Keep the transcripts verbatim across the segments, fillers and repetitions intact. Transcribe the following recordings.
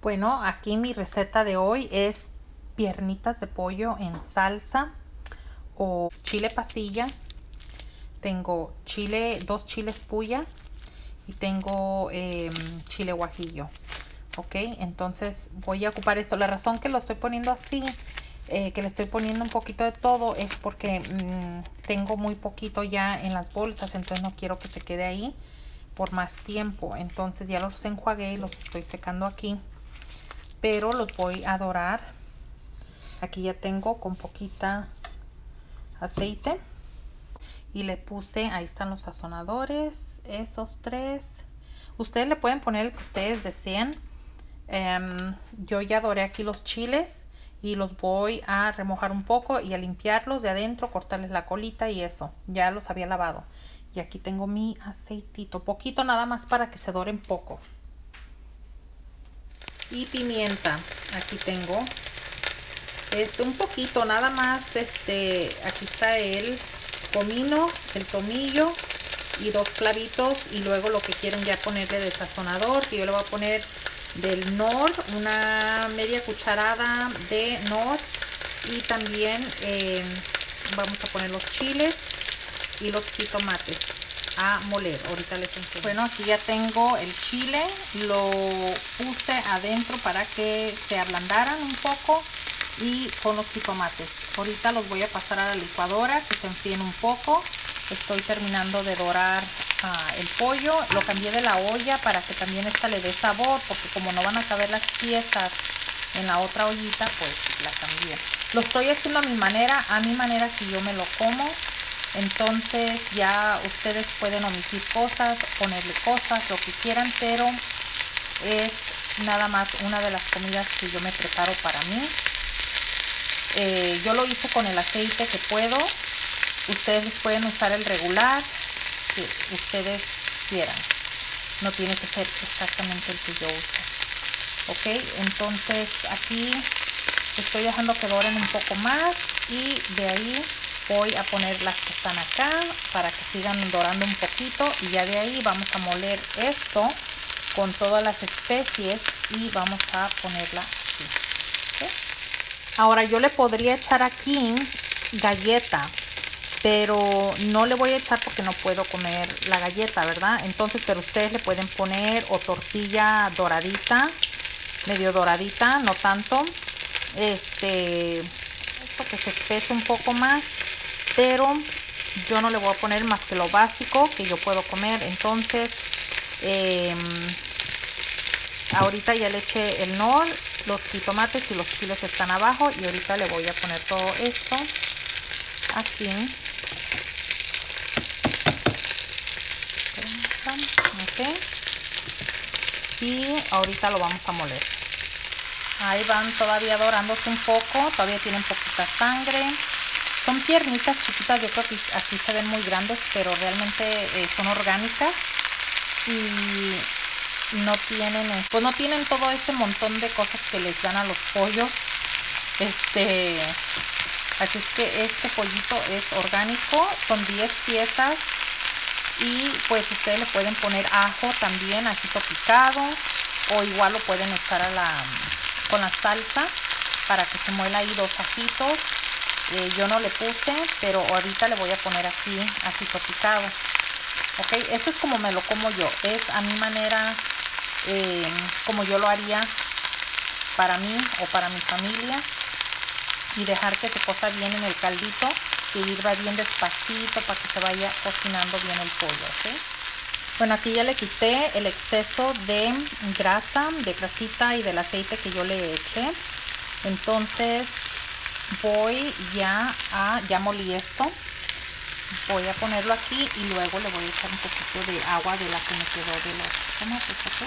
Bueno, aquí mi receta de hoy es piernitas de pollo en salsa o chile pasilla. Tengo chile, dos chiles puya y tengo eh, chile guajillo. Ok, entonces voy a ocupar esto. La razón que lo estoy poniendo así, eh, que le estoy poniendo un poquito de todo, es porque mmm, tengo muy poquito ya en las bolsas, entonces no quiero que se quede ahí por más tiempo. Entonces ya los enjuagué y los estoy secando aquí, pero los voy a dorar. Aquí ya tengo con poquita aceite y le puse, ahí están los sazonadores, esos tres. Ustedes le pueden poner el que ustedes deseen. Um, yo ya doré aquí los chiles y los voy a remojar un poco y a limpiarlos de adentro, cortarles la colita y eso. Ya los había lavado. Y aquí tengo mi aceitito, poquito nada más para que se doren poco. Y pimienta, aquí tengo este un poquito nada más. Este, aquí está el comino, el tomillo y dos clavitos, y luego lo que quieren ya ponerle de sazonador, que yo le voy a poner del Knorr, una media cucharada de Knorr, y también eh, vamos a poner los chiles y los jitomates a moler. Ahorita les enseño. Bueno, aquí ya tengo el chile, lo puse adentro para que se ablandaran un poco, y con los jitomates ahorita los voy a pasar a la licuadora que se enfríen un poco. Estoy terminando de dorar uh, el pollo, lo cambié de la olla para que también esta le dé sabor, porque como no van a caber las piezas en la otra ollita, pues la cambié. Lo estoy haciendo a mi manera, a mi manera que yo me lo como. Entonces ya ustedes pueden omitir cosas, ponerle cosas, lo que quieran, pero es nada más una de las comidas que yo me preparo para mí. Eh, yo lo hice con el aceite que puedo. Ustedes pueden usar el regular que ustedes quieran. No tiene que ser exactamente el que yo uso. Ok, entonces aquí estoy dejando que doren un poco más, y de ahí voy a poner las que están acá para que sigan dorando un poquito, y ya de ahí vamos a moler esto con todas las especies y vamos a ponerla aquí. ¿Okay? Ahora yo le podría echar aquí galleta, pero no le voy a echar porque no puedo comer la galleta, ¿verdad? Entonces, pero ustedes le pueden poner o tortilla doradita, medio doradita, no tanto. Este, esto que se espese un poco más, pero yo no le voy a poner más que lo básico que yo puedo comer. Entonces, eh, ahorita ya le eché el Knorr, los jitomates y los chiles están abajo, y ahorita le voy a poner todo esto aquí. Okay. Y ahorita lo vamos a moler. Ahí van todavía dorándose un poco, todavía tienen poquita sangre. Son piernitas chiquitas, yo creo que aquí se ven muy grandes, pero realmente eh, son orgánicas y no tienen, pues no tienen todo ese montón de cosas que les dan a los pollos. Este, así es que este pollito es orgánico, son diez piezas. Y pues ustedes le pueden poner ajo también, ajito picado, o igual lo pueden echar a la, con la salsa para que se muela ahí dos ajitos. Eh, yo no le puse, pero ahorita le voy a poner aquí ajito picado. Ok, esto es como me lo como yo, es a mi manera, eh, como yo lo haría para mí o para mi familia, y dejar que se cosa bien en el caldito y hirva bien despacito para que se vaya cocinando bien el pollo. ¿Okay? Bueno, aquí ya le quité el exceso de grasa, de grasita y del aceite que yo le eché. Entonces voy ya a, ya molí esto, voy a ponerlo aquí y luego le voy a echar un poquito de agua de la que me quedó de los tomates. ¿Okay?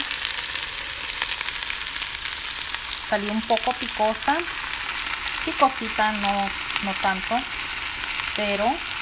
Salió un poco picosa, picosita, no, no tanto, pero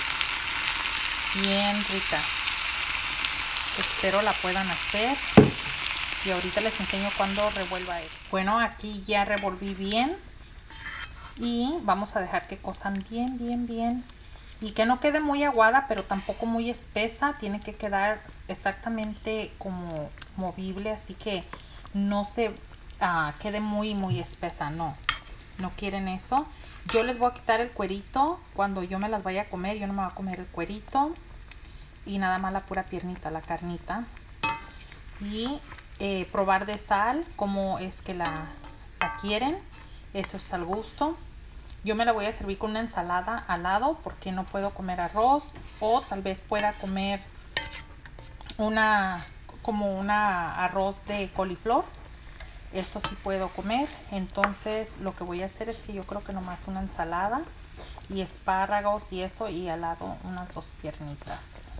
bien rica. Espero la puedan hacer, y ahorita les enseño cuando revuelva esto. Bueno, aquí ya revolví bien y vamos a dejar que cosan bien, bien, bien, y que no quede muy aguada, pero tampoco muy espesa. Tiene que quedar exactamente como movible, así que no se ah, quede muy muy espesa. No, no quieren eso. Yo les voy a quitar el cuerito cuando yo me las vaya a comer. Yo no me voy a comer el cuerito y nada más la pura piernita, la carnita. Y eh, probar de sal, como es que la, la quieren. Eso es al gusto. Yo me la voy a servir con una ensalada al lado porque no puedo comer arroz, o tal vez pueda comer una como una arroz de coliflor. Eso sí puedo comer. Entonces lo que voy a hacer es que yo creo que nomás una ensalada y espárragos y eso, y al lado unas dos piernitas.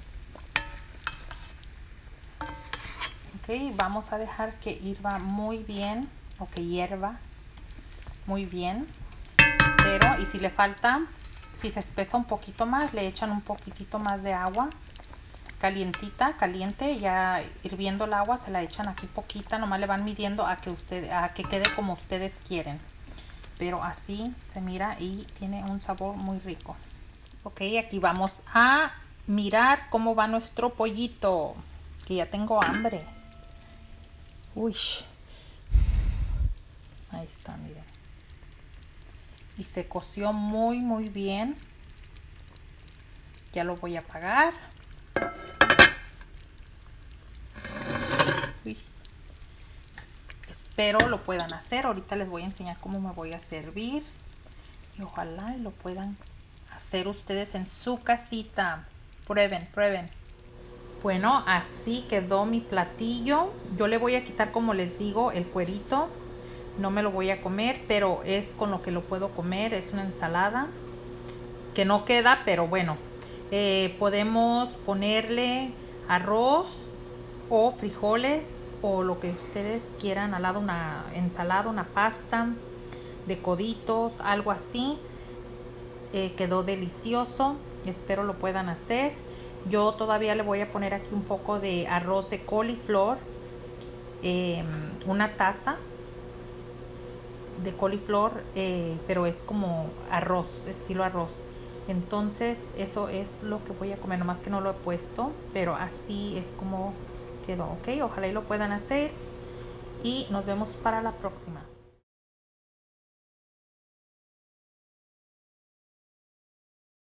Ok, vamos a dejar que hirva muy bien, o que hierva muy bien. Pero, y si le falta, si se espesa un poquito más, le echan un poquitito más de agua calientita, caliente, ya hirviendo el agua, se la echan aquí poquita, nomás le van midiendo a que usted, a que quede como ustedes quieren. Pero así se mira y tiene un sabor muy rico. Ok, aquí vamos a mirar cómo va nuestro pollito, que ya tengo hambre. Uy, ahí está, miren. Y se coció muy muy bien. Ya lo voy a apagar. Uy. Espero lo puedan hacer. Ahorita les voy a enseñar cómo me voy a servir. Y ojalá lo puedan hacer ustedes en su casita. Prueben, prueben. Bueno, así quedó mi platillo. Yo le voy a quitar, como les digo, el cuerito. No me lo voy a comer, pero es con lo que lo puedo comer. Es una ensalada que no queda, pero bueno. Eh, podemos ponerle arroz o frijoles o lo que ustedes quieran al lado, una ensalada, una pasta de coditos, algo así. Eh, quedó delicioso. Espero lo puedan hacer. Yo todavía le voy a poner aquí un poco de arroz de coliflor, eh, una taza de coliflor, eh, pero es como arroz, estilo arroz. Entonces eso es lo que voy a comer, nomás que no lo he puesto, pero así es como quedó. Ok, ojalá y lo puedan hacer y nos vemos para la próxima.